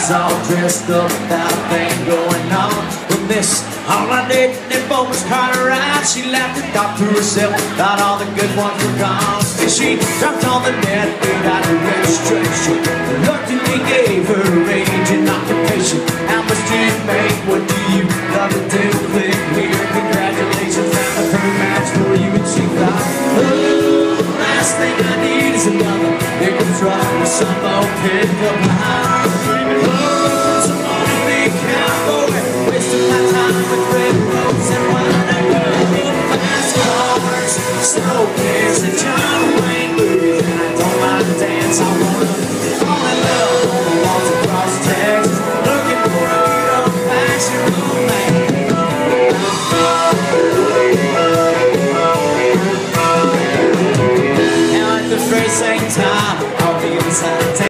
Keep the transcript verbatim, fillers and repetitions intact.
she's all dressed up without a thing going on. From this, all I did and both was caught her out. She laughed and thought to herself, thought all the good ones were gone. And she dropped on the net without a registration. Reluctantly gave her age and occupation. How much do you make? What do you love to do? Click here, congratulations, found a perfect match for you. And she thought, oh, the last thing I need is another pickup truck with some old pickup line. Oh, some money big cowboy, wasting my time with red roads and wine and fast cars, slow cars and John Wayne movies. And I don't mind to dance, I wanna fall in love on the walls across Texas, looking for a good old-fashioned romance. Now at the very same time, I'll be inside.